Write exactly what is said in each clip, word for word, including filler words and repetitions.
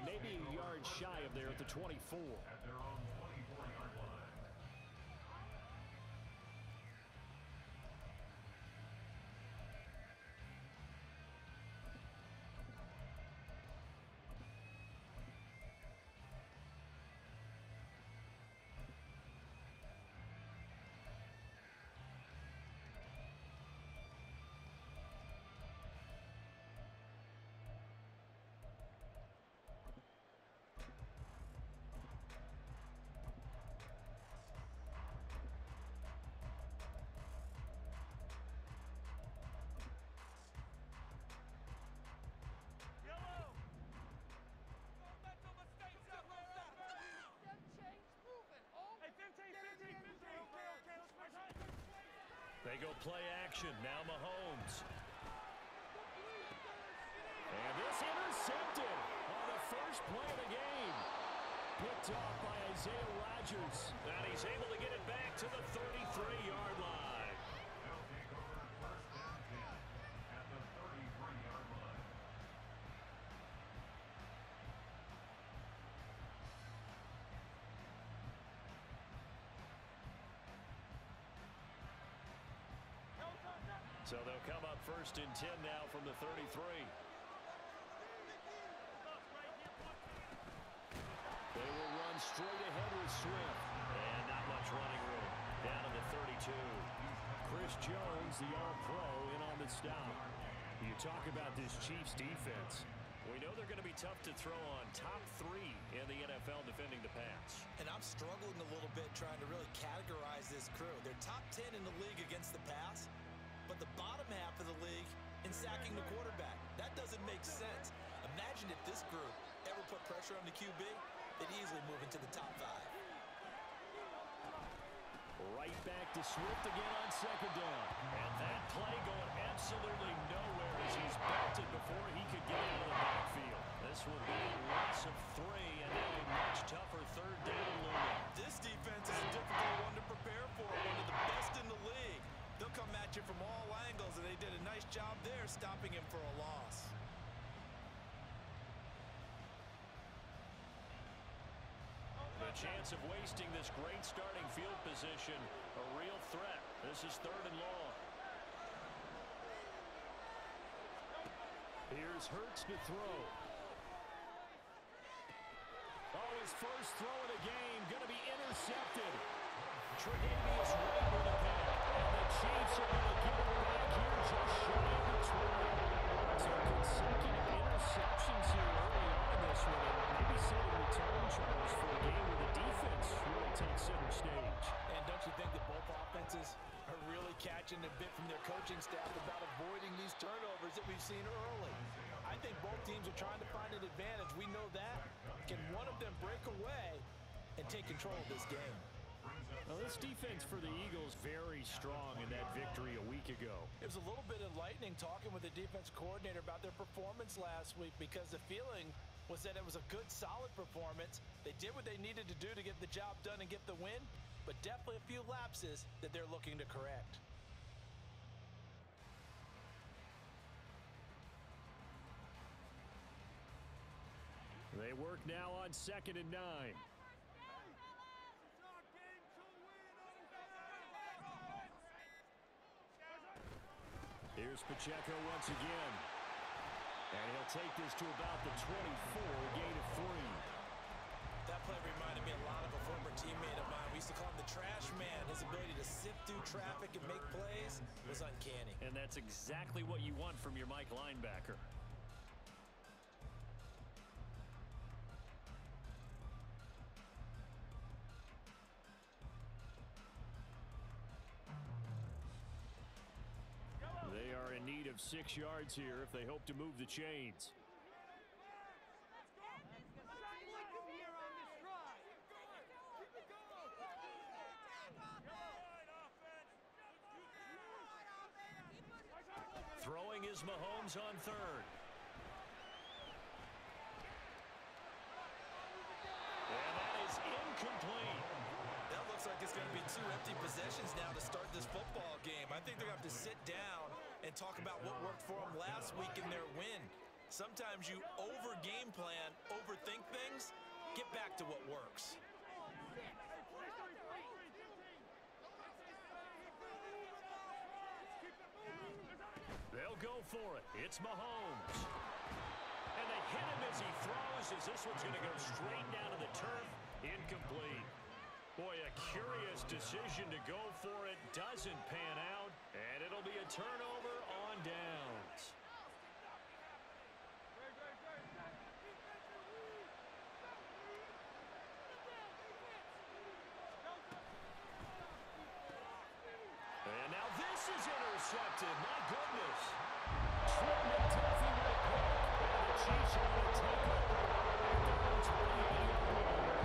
maybe a yard shy of there at the twenty-four. At their own twenty-four-yard line. They go play action. Now Mahomes. And this intercepted on the first play of the game. Picked off by Isaiah Rodgers. And he's able to get it back to the thirty-three-yard line. They'll take over first down ten at the thirty-three-yard line. So they'll come up first and ten now from the thirty-three. They will run straight ahead with Swift. And not much running room. Down to the thirty-two. Chris Jones, the All-Pro, in on the stop. You talk about this Chiefs defense. We know they're going to be tough to throw on. Top three in the N F L defending the pass. And I'm struggling a little bit trying to really categorize this crew. They're top ten in the league against the pass, but the bottom half of the league in sacking the quarterback. That doesn't make sense. Imagine if this group ever put pressure on the Q B, they'd easily move into the top five. Right back to Swift again on second down. And that play going absolutely nowhere as he's belted before he could get out of the backfield. This will be a loss of three and now a much tougher third down looming. This defense is a difficult one to prepare for, one of the best in the league. They'll come at you from all angles, and they did a nice job there stopping him for a loss. The chance of wasting this great starting field position, a real threat. This is third and long. Here's Hurts to throw. Oh, his first throw of the game going to be intercepted. Tre'Davious White with a pick. And the Chiefs are going to get it back here just shy of the twenty. Some consecutive interceptions here early on in this one. And maybe setting the tone, Charles, for a game where the defense really takes center stage. And don't you think that both offenses are really catching a bit from their coaching staff about avoiding these turnovers that we've seen early? I think both teams are trying to find an advantage. We know that. Can one of them break away and take control of this game? Well, this defense for the Eagles very strong in that victory a week ago. It was a little bit enlightening talking with the defense coordinator about their performance last week, because the feeling was that it was a good, solid performance. They did what they needed to do to get the job done and get the win, but definitely a few lapses that they're looking to correct. They work now on second and nine. Here's Pacheco once again. And he'll take this to about the twenty-four, gain of three. That play reminded me a lot of a former teammate of mine. We used to call him the trash man. His ability to sift through traffic and make plays was uncanny. And that's exactly what you want from your Mike linebacker. They are in need of six yards here if they hope to move the chains. Throwing is Mahomes on third. And that is incomplete. That looks like it's going to be two empty possessions now to start this football game. I think they're going to have to sit down and talk about what worked for them last week in their win. Sometimes you over-game plan, overthink things. Get back to what works. They'll go for it. It's Mahomes. And they hit him as he throws, as this one's going to go straight down to the turf. Incomplete. Boy, a curious decision to go for it. Doesn't pan out. And it'll be a turnover on downs. And now this is intercepted. My goodness. Trent McDuffie with a pick. And the Chiefs are going to take it at their own twenty-eight yard line.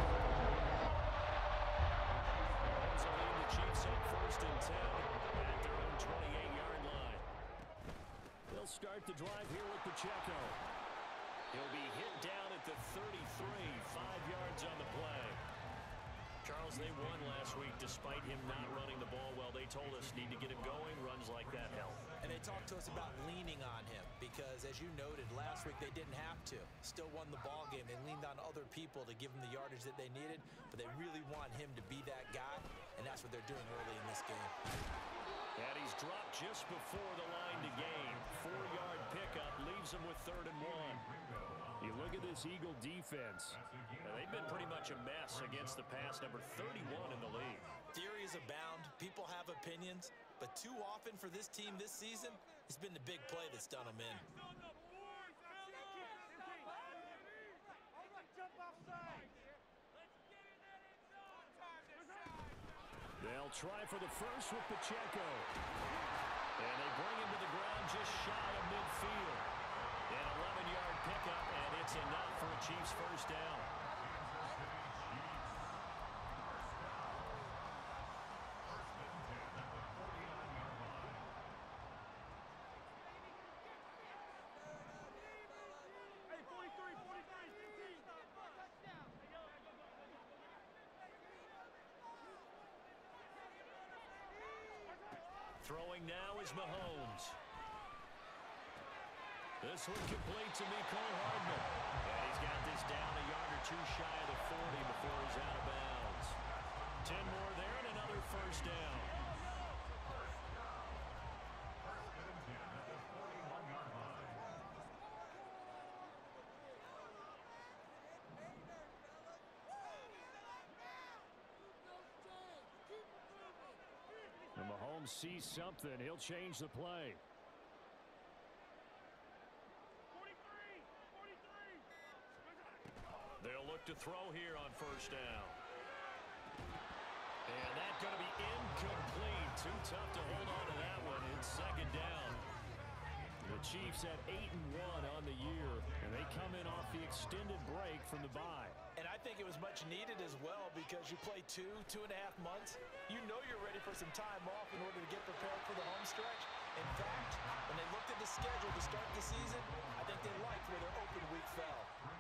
So lead the Chiefs up first and ten at their own twenty-eight yard line. They'll start the drive here with Pacheco. He'll be hit down at the thirty-three, five yards on the play. Charles, they won last week despite him not running the ball well. They told us need to get him going. Runs like that help. And they talked to us about leaning on him because, as you noted, last week they didn't have to. Still won the ball game. They leaned on other people to give them the yardage that they needed, but they really want him to be that guy, and that's what they're doing early in this game. And he's dropped just before the line to gain. Four-yard pickup leaves him with third and one. You look at this Eagle defense. Now, they've been pretty much a mess against the pass, number thirty-one in the league. Theories abound. People have opinions. But too often for this team this season, it's been the big play that's done them in. They'll try for the first with Pacheco. And they bring him to the ground just shy of midfield. An eleven yard pickup, and it's enough for a Chiefs first down. Throwing now is Mahomes. This one complete to Mecole Hardman. And he's got this down a yard or two shy of the forty before he's out of bounds. Ten more there and another first down. And Mahomes sees something. He'll change the play. They'll look to throw here on first down. And that's going to be incomplete. Too tough to hold on to that one. It's second down. The Chiefs at eight and one on the year, and they come in off the extended break from the bye. And I think it was much needed as well because you play two, two and a half months. You know you're ready for some time off in order to get prepared for the home stretch. In fact, when they looked at the schedule to start the season, I think they liked where their open week fell.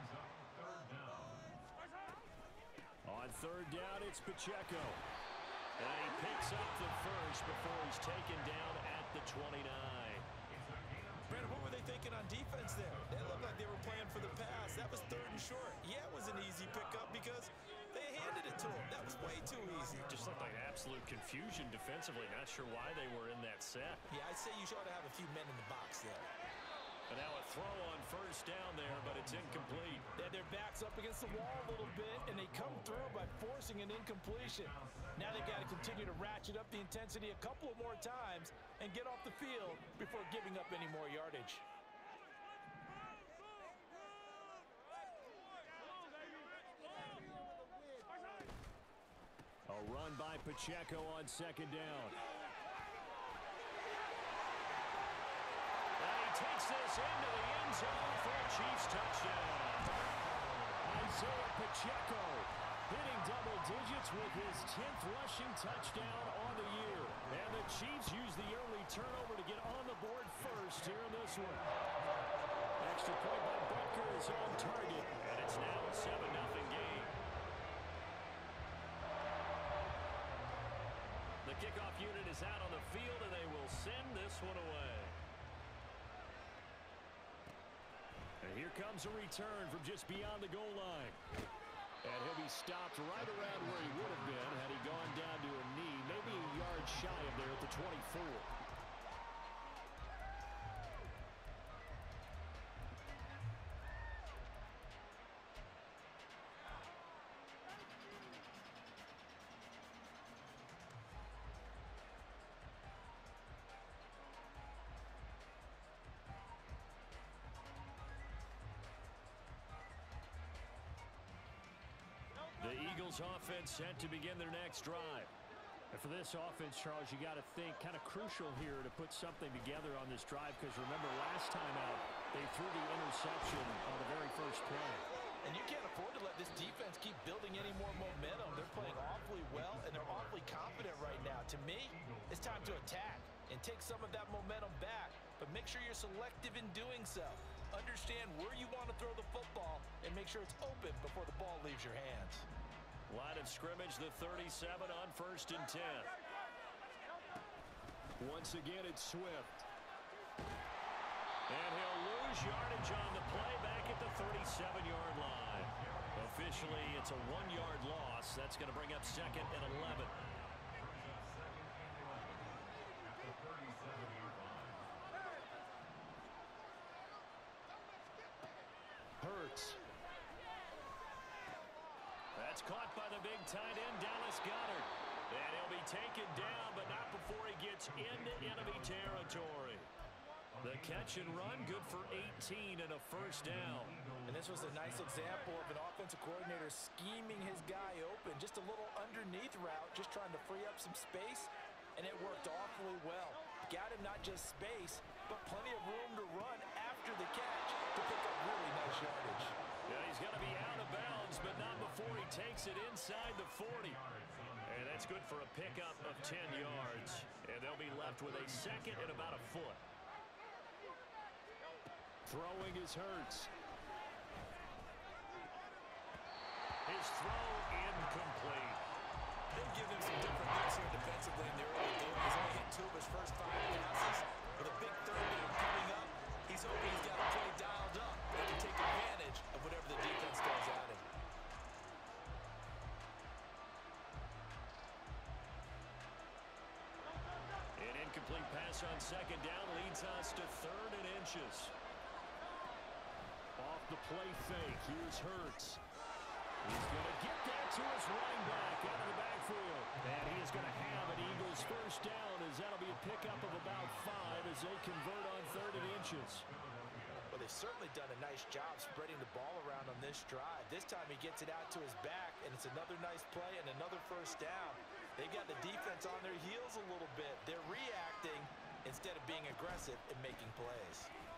On third down, it's Pacheco. And he picks up the first before he's taken down at the twenty-nine. Brandon, what were they thinking on defense there? They looked like they were playing for the pass. That was third and short. Yeah, it was an easy pickup because they handed it to him. That was way too easy. Just looked like absolute confusion defensively. Not sure why they were in that set. Yeah, I'd say you ought to have a few men in the box there. And now a throw on first down there, but it's incomplete. They had their backs up against the wall a little bit, and they come through by forcing an incompletion. Now they've got to continue to ratchet up the intensity a couple of more times and get off the field before giving up any more yardage. A run by Pacheco on second down. And he takes this into the end zone for a Chiefs touchdown. Isaiah Pacheco hitting double digits with his tenth rushing touchdown on the year. And the Chiefs use the early turnover to get on the board first here in this one. Extra point by Butker is on target, and it's now a seven nothing game. The kickoff unit is out on the field, and they will send this one away. Here comes a return from just beyond the goal line. And he'll be stopped right around where he would have been had he gone down to a knee, maybe a yard shy of there at the twenty-four. The Eagles offense set to begin their next drive. And for this offense, Charles, you got to think kind of crucial here to put something together on this drive, because remember last time out they threw the interception on the very first play. And you can't afford to let this defense keep building any more momentum. They're playing awfully well, and they're awfully confident right now. To me, it's time to attack and take some of that momentum back, but make sure you're selective in doing so. Understand where you want to throw the football and make sure it's open before the ball leaves your hands. Line of scrimmage, the thirty-seven on first and ten. Once again, it's Swift. And he'll lose yardage on the play back at the thirty-seven-yard line. Officially, it's a one-yard loss. That's going to bring up second and eleven. Hurts. That's caught by the big tight end, Dallas Goedert. And he'll be taken down, but not before he gets into enemy territory. The catch and run, good for eighteen and a first down. And this was a nice example of an offensive coordinator scheming his guy open. Just a little underneath route, just trying to free up some space, and it worked awfully well. Got him not just space, but plenty of room to run after the catch to pick up really nice yardage. Yeah, he's going to be out of bounds, but not before he takes it inside the forty. And that's good for a pickup of ten yards. And they'll be left with a second and about a foot. Throwing is Hurts. His throw incomplete. They've given him some different looks here defensively in the early game. He's only hit two of his first five passes. With a big third down coming up, he's hoping he's got a play dialed up that can take advantage of whatever the defense throws at him. An incomplete pass on second down leads us to third and inches. Off the play fake, here's Hurts. He's going to get that to his running back out of the backfield. And he is going to have an Eagles first down, as that'll be a pickup of about five as they convert on third and inches. Well, they've certainly done a nice job spreading the ball around on this drive. This time he gets it out to his back, and it's another nice play and another first down. They've got the defense on their heels a little bit. They're reacting instead of being aggressive and making plays.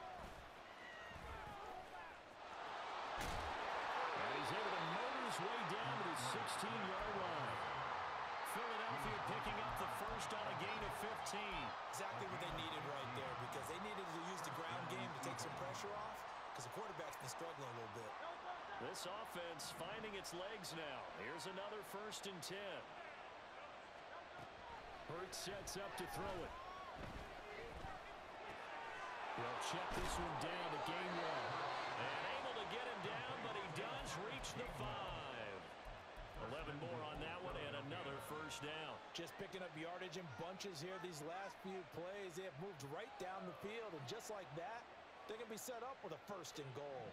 And he's able to motor his way down to the sixteen-yard line. Philadelphia picking up the first on a gain of fifteen. Exactly what they needed right there, because they needed to use the ground game to take some pressure off, because the quarterback's been struggling a little bit. This offense finding its legs now. Here's another first and ten. Hurts sets up to throw it. He'll check this one down to gain one. And able to get him down, but he does reach the five. eleven more on that one, and another first down. Just picking up yardage in bunches here these last few plays. They have moved right down the field, and just like that, they're going to be set up with a first and goal.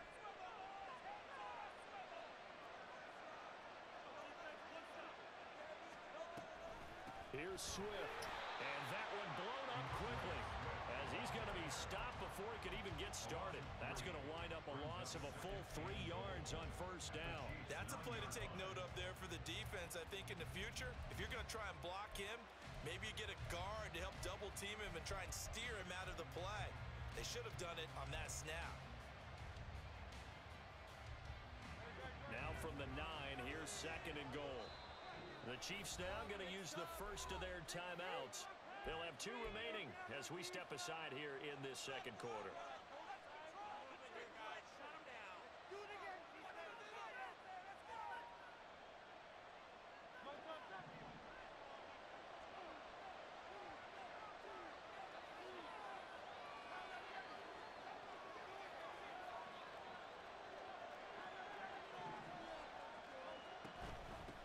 Here's Swift, and that one blown up quickly, as he's going to be stopped before he could even get started. That's going to wind up a loss of a full three yards on first down. That's a play to take note of there for the defense, I think, in the future. If you're going to try and block him, maybe you get a guard to help double team him and try and steer him out of the play. They should have done it on that snap. Now from the nine, here's second and goal. The Chiefs now going to use the first of their timeouts. They'll have two remaining as we step aside here in this second quarter.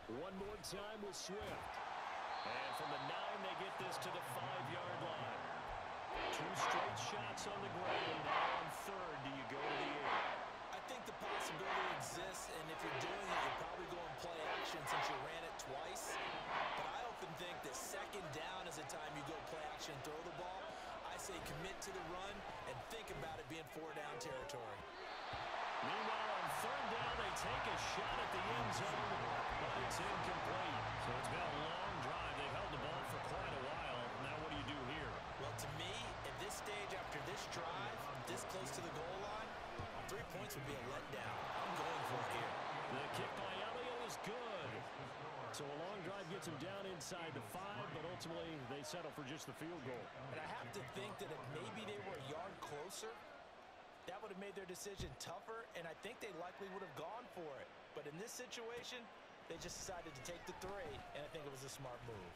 One more time with Swift. And from the nine, they get this to the five-yard line. Two straight shots on the ground. Now on third, do you go to the air? I think the possibility exists, and if you're doing it, you're probably going play action since you ran it twice. But I often think that second down is the time you go play action and throw the ball. I say commit to the run and think about it being four-down territory. Meanwhile, on third down, they take a shot at the end zone, but it's incomplete. So it's been a long drive. They've held the ball for quite a while. Now what do you do here? Well, to me, at this stage after this drive, this close to the goal line, three points would be a letdown. I'm going for it here. The kick by Elliott is good. So a long drive gets him down inside the five, but ultimately they settle for just the field goal. And I have to think that if maybe they were a yard closer, that would have made their decision tougher, and I think they likely would have gone for it. But in this situation, they just decided to take the three, and I think it was a smart move.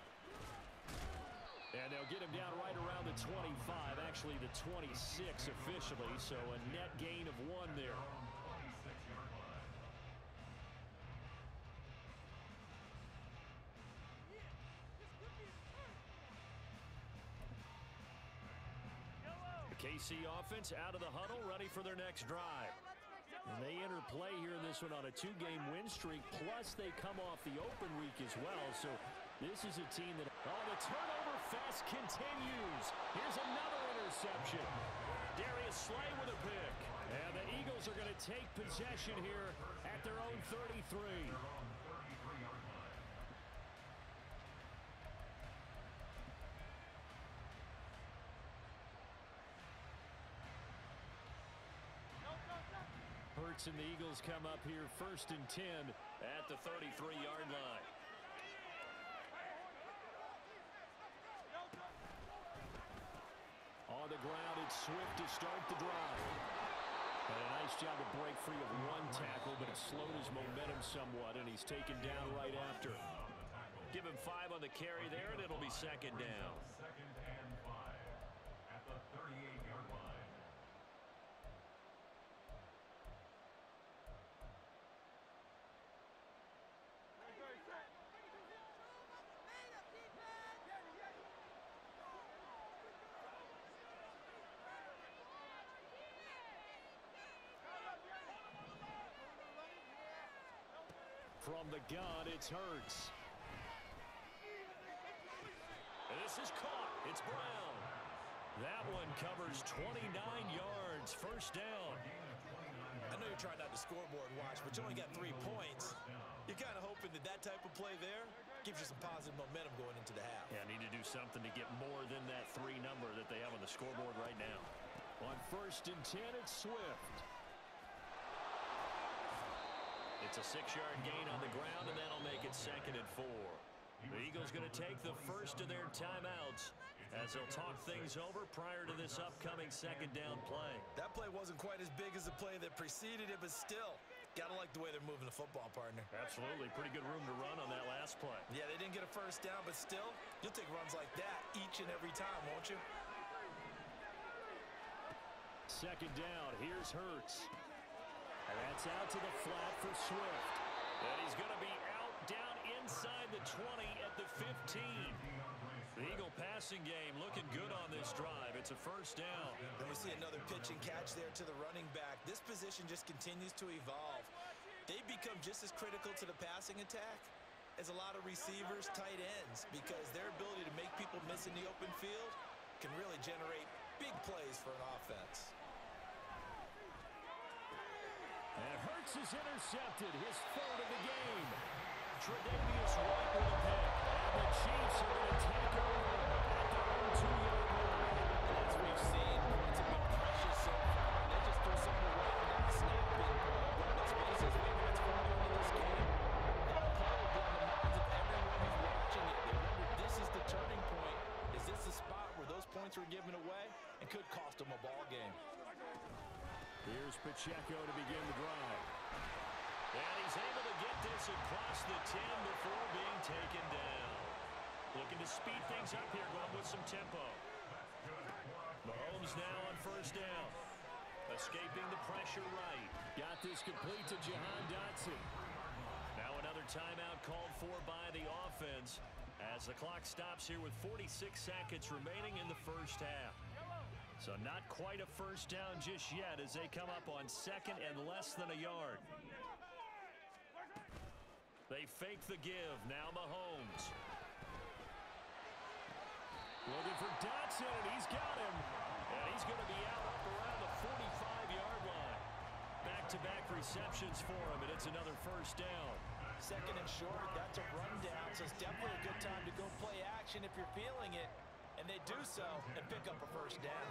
And they'll get him down right around the twenty-five, actually the twenty-six officially, so a net gain of one there. K C offense out of the huddle, ready for their next drive. And they enter play here in this one on a two-game win streak, plus they come off the open week as well. So this is a team that... Oh, the turnover fest continues. Here's another interception. Darius Slay with a pick. And the Eagles are going to take possession here at their own thirty-three. Hurts and the Eagles come up here first and ten at the thirty-three-yard line. On the ground, it's Swift to start the drive. And a nice job to break free of one tackle, but it slowed his momentum somewhat, and he's taken down right after. Give him five on the carry there, and it'll be second down. Second and five at the thirty-eight-yard line. From the gun, it's Hurts. And this is caught. It's Brown. That one covers twenty-nine yards. First down. I know you're trying not to scoreboard watch, but you only got three points. You're kind of hoping that that type of play there gives you some positive momentum going into the half. Yeah, need to do something to get more than that three number that they have on the scoreboard right now. On first and ten, it's Swift. It's a six-yard gain on the ground, and that'll make it second and four. The Eagles going to take the first of their timeouts as they'll talk things over prior to this upcoming second down play. That play wasn't quite as big as the play that preceded it, but still, got to like the way they're moving the football, partner. Absolutely. Pretty good room to run on that last play. Yeah, they didn't get a first down, but still, you'll take runs like that each and every time, won't you? Second down, here's Hurts. And that's out to the flat for Swift. And he's going to be out down inside the twenty at the fifteen. The Eagle passing game looking good on this drive. It's a first down. Then we see another pitch and catch there to the running back. This position just continues to evolve. They become just as critical to the passing attack as a lot of receivers, tight ends, because their ability to make people miss in the open field can really generate big plays for an offense. And Hurts is intercepted, his third of the game. Tre'Davious White with a pick. And the Chiefs are going to take over at their own two-yard line. As we've seen, points have been precious so far. They just threw something away on that snap. And let's face it, maybe that's further into this game. That play will be on the minds of everyone who's watching it. They wonder, this is the turning point. Is this the spot where those points were given away and could cost them a ball game? Here's Pacheco to begin the drive. And he's able to get this across the ten before being taken down. Looking to speed things up here, going with some tempo. Mahomes now on first down. Escaping the pressure right. Got this complete to Jahan Dotson. Now another Another timeout called for by the offense as the clock stops here with forty-six seconds remaining in the first half. So not quite a first down just yet as they come up on second and less than a yard. They fake the give. Now Mahomes. Looking for Dotson, and he's got him. And he's going to be out up around the forty-five-yard line. Back-to-back receptions for him, and it's another first down. Second and short, that's a rundown, so it's definitely a good time to go play action if you're feeling it. And they do so and pick up a first down.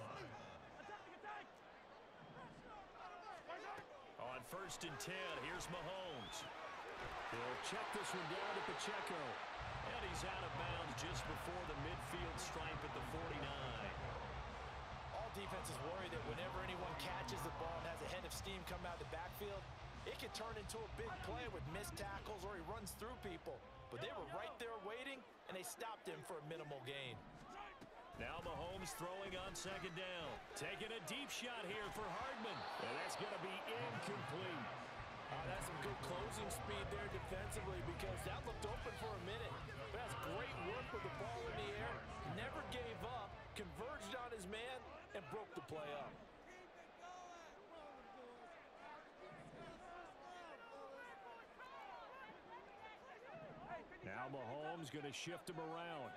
On first and ten, here's Mahomes. He'll check this one down to Pacheco. And he's out of bounds just before the midfield stripe at the forty-nine. All defenses worry that whenever anyone catches the ball and has a head of steam come out of the backfield, it can turn into a big play with missed tackles or he runs through people. But they were right there waiting, and they stopped him for a minimal gain. Now Mahomes throwing on second down. Taking a deep shot here for Hardman. And that's going to be incomplete. Uh, that's some good closing speed there defensively because that looked open for a minute. But that's great work with the ball in the air. Never gave up, converged on his man, and broke the play up. Now Mahomes going to shift him around.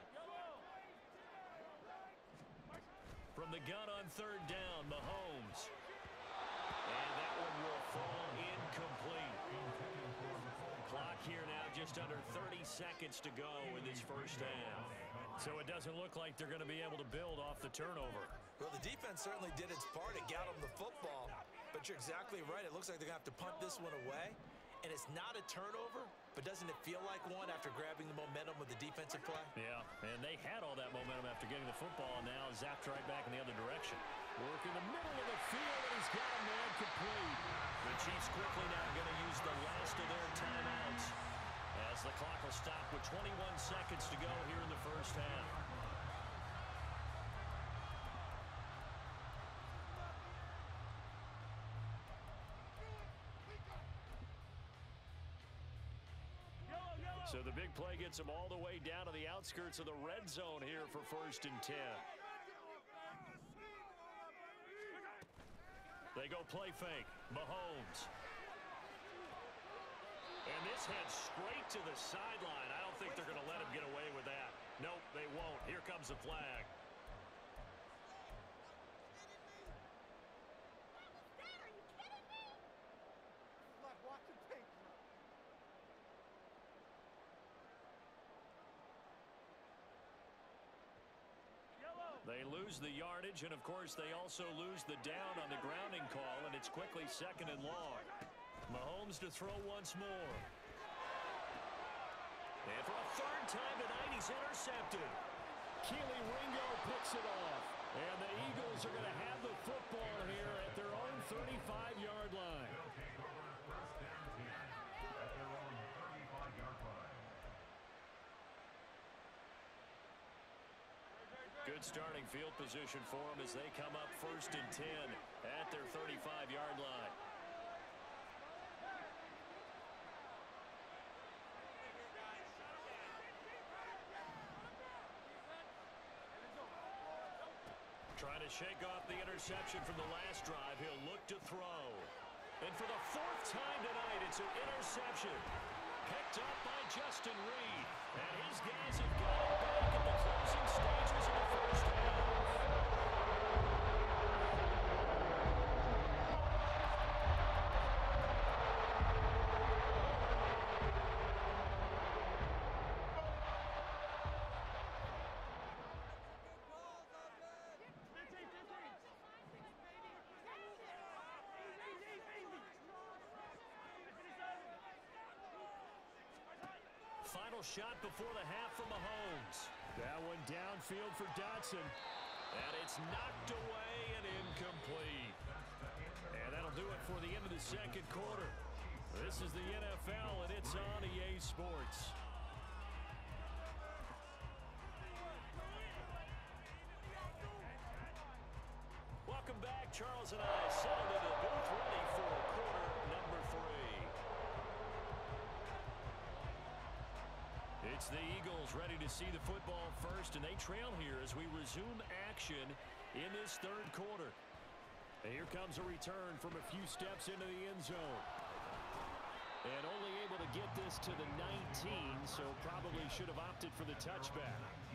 From the gun on third down, Mahomes. And that one will fall incomplete. Clock here now just under thirty seconds to go in this first half. So it doesn't look like they're going to be able to build off the turnover. Well, the defense certainly did its part. It got them the football. But you're exactly right. It looks like they're going to have to punt this one away. And it's not a turnover, but doesn't it feel like one after grabbing the momentum with the defensive play? Yeah, and they had all that momentum after getting the football, and now zapped right back in the other direction. Work in the middle of the field, and he's got a man complete. The Chiefs quickly now going to use the last of their timeouts as the clock will stop with twenty-one seconds to go here in the first half. So the big play gets them all the way down to the outskirts of the red zone here for first and ten. They go play fake. Mahomes. And this heads straight to the sideline. I don't think they're going to let him get away with that. Nope, they won't. Here comes the flag. They lose the yardage, and of course they also lose the down on the grounding call, and it's quickly second and long. Mahomes to throw once more. And for a third time tonight, he's intercepted. Keely Ringo picks it off. And the Eagles are going to have the football here at their own thirty-five-yard line. Good starting field position for them as they come up first and ten at their thirty-five-yard line. Trying to shake off the interception from the last drive. He'll look to throw. And for the fourth time tonight, it's an interception. Picked up by Justin Reed. And his guys have got it back at the closing stages of the first half. Final shot before the half from Mahomes. That one downfield for Dotson. And it's knocked away and incomplete. And that'll do it for the end of the second quarter. This is the N F L, and it's on E A Sports. Welcome back. Charles and I settled into the booth ready for quarter number three. It's the Eagles ready to see the football first, and they trail here as we resume action in this third quarter. And here comes a return from a few steps into the end zone. And only able to get this to the nineteen, so probably should have opted for the touchback.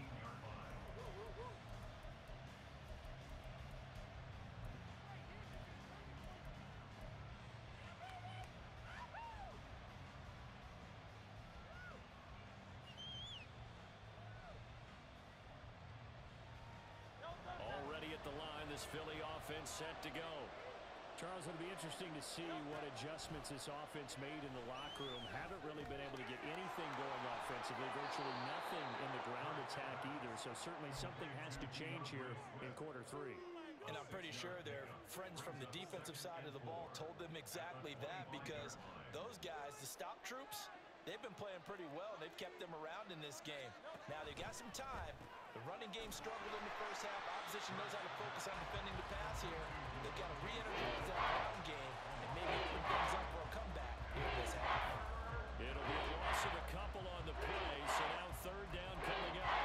Already at the line, this Philly offense set to go. Charles, it'll be interesting to see what adjustments this offense made in the locker room. Haven't really been able to get anything going offensively, virtually nothing in the ground attack either, so certainly something has to change here in quarter three. And I'm pretty sure their friends from the defensive side of the ball told them exactly that, because those guys, the stop troops, they've been playing pretty well. They've kept them around in this game. Now, they've got some time. The running game struggled in the first half. Opposition knows how to focus on defending the pass here. They've got to re-energize that ground game and maybe open things up for a comeback here in this half. It'll be a loss of a couple on the play, so now third down coming up.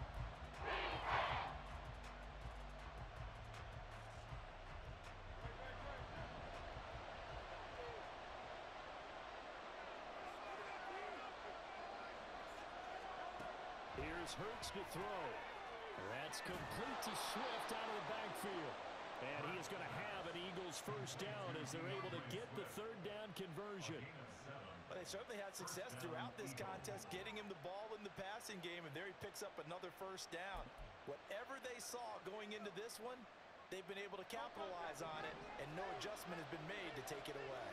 Here's Hurts to throw. That's complete to Swift out of the backfield. And he is going to have an Eagles first down as they're able to get the third down conversion. Well, they certainly had success throughout this contest, getting him the ball in the passing game, and there he picks up another first down. Whatever they saw going into this one, they've been able to capitalize on it, and no adjustment has been made to take it away.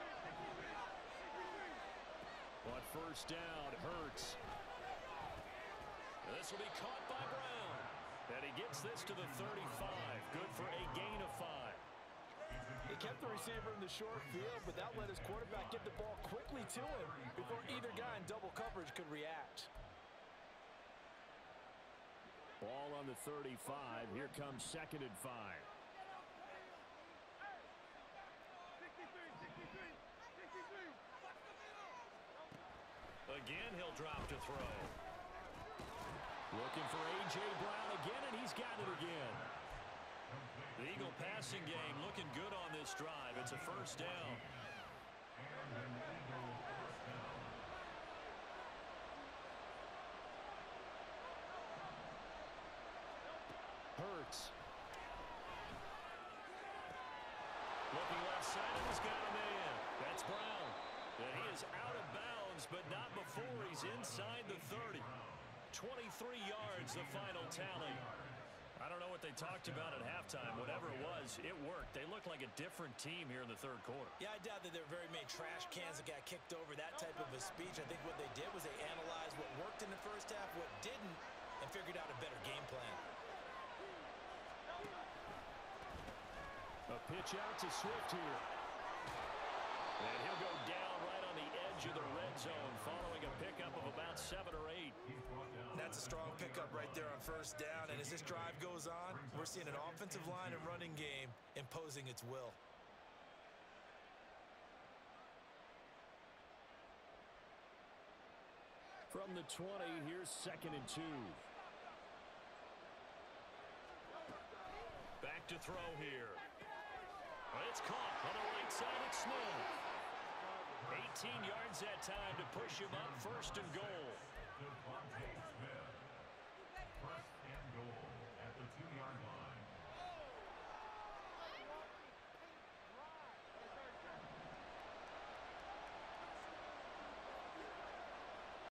But first down, Hurts. This will be caught by Brown. And he gets this to the thirty-five. Good for a gain of five. He kept the receiver in the short field, but that let his quarterback get the ball quickly to him before either guy in double coverage could react. Ball on the thirty-five. Here comes second and five. Again, he'll drop to throw. Looking for A J. Brown again, and he's got it again. The Eagle passing game looking good on this drive. It's a first down. Hurts. Looking left side, and he's got a man. That's Brown. And he is out of bounds, but not before he's inside the thirty. twenty-three yards, the final tally. I don't know what they talked about at halftime. Whatever it was, it worked. They looked like a different team here in the third quarter. Yeah, I doubt that there were very many trash cans that got kicked over, that type of a speech. I think what they did was they analyzed what worked in the first half, what didn't, and figured out a better game plan. A pitch out to Swift here. And he'll go down right on the edge of the red zone following a pickup of about seven or eight. That's a strong pickup right there on first down, and as this drive goes on, we're seeing an offensive line and running game imposing its will. From the twenty, here's second and two. Back to throw here. It's caught on the right side at Smith. eighteen yards that time to push him up first and goal.